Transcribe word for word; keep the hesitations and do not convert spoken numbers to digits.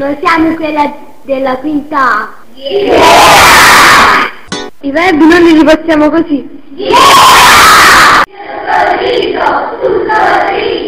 Noi siamo quella della quinta A. Yeah! I verbi non li ripassiamo così. Yeah! Tutto dritto, tutto dritto.